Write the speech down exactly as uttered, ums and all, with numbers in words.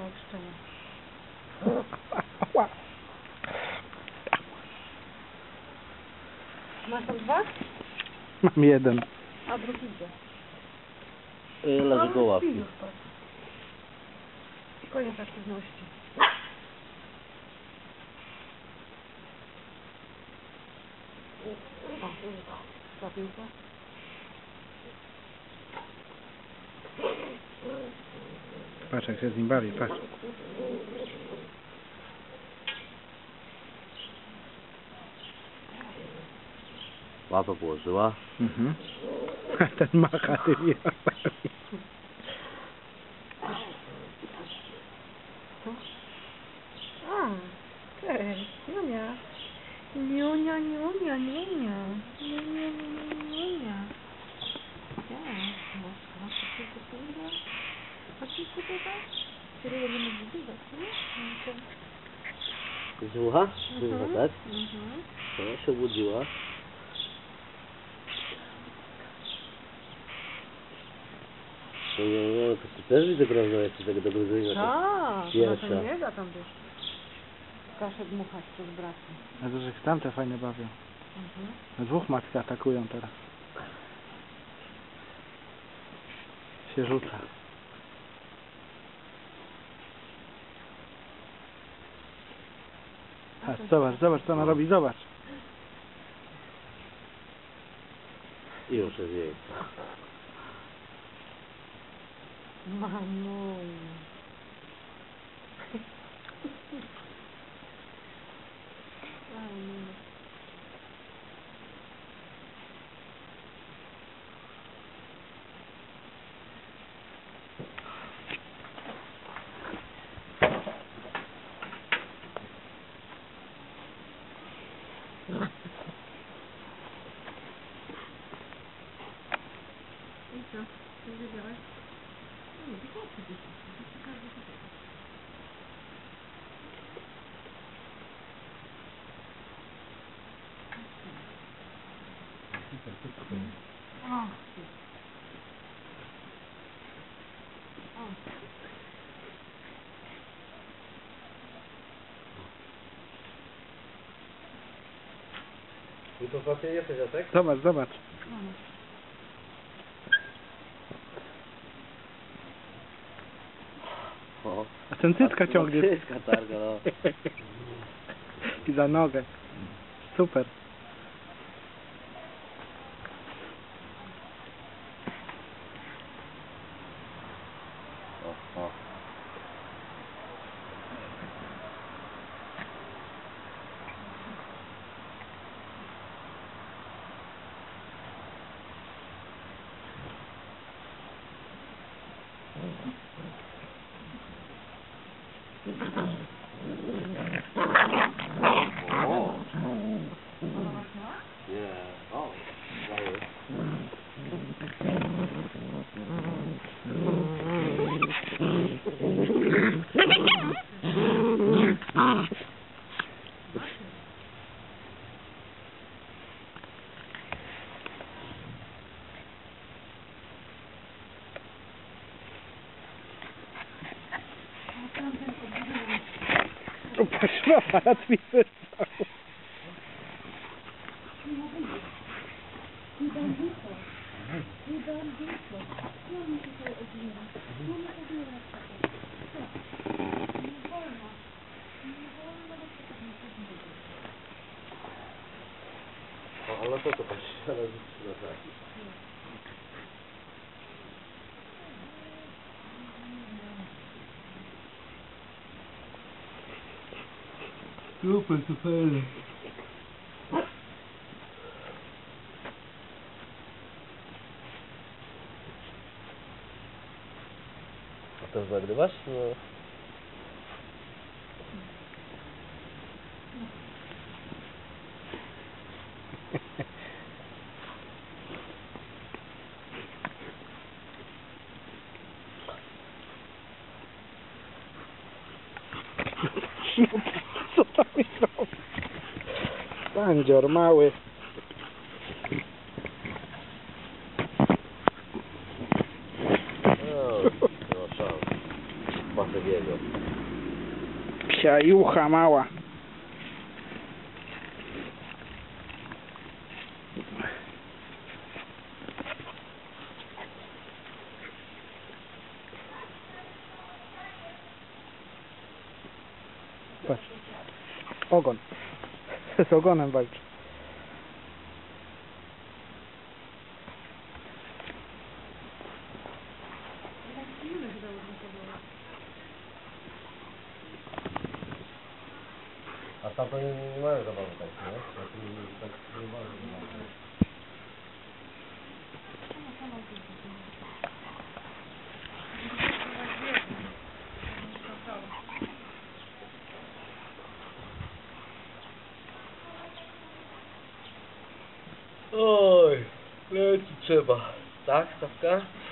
jak szczenie. Masz tam dwa? Mam jeden. A drugi gdzie? Leży go łapki. Koniec aktywności. O, trafił to. Patrz jak się z nim bawi, patrz. Łapę położyła. Mhm. A ten macha tymi łapami. A, cześć, Niunia. Niunia, Niunia, Niunia. Niunia, Niunia, Niunia. Cześć, masz, masz coś do tego? Masz coś do tego? Kiedy będziemy widzieć, nie? Słucha? Słucha, tak? Mhm. To się obudziła. No, no, no, to ty też widzę, prawda, jesteś tak do gryzenia. Tak, no Pierwsza. to nie da tam wiesz. Kaszę dmuchać przez braki. A to, że tamte fajne bawią. Mhm. Dwóch matki atakują teraz. Się rzuca. Patrz, zobacz, zobacz co ona robi, zobacz. I już jest jej. Mamuj. I co? Co wiedziałeś? Nie, to chłopcy gdzieś. O. O. I to właśnie jesteś, Jacek? Zobacz, zobacz. O. A ten cycka A, ciągnie. No, cycka targa, no. I za nogę. Super. O, o. O. Nie, o, mały. O, patrz, aparat mi wyrwał. O, ale to to patrz, ale na tak. Super, super. A to zagrywasz? No. Co tam mi robi? Bandzior mały. No, no szans. Pasek jego. Krysia, jucha mała. Patrz. Ogon. Z ogonem walczy. A tam to nie, nie mają zabawy tak, nie? Ja tu nie, tak nie mają. Oj, leci trzeba. Tak, Stawka?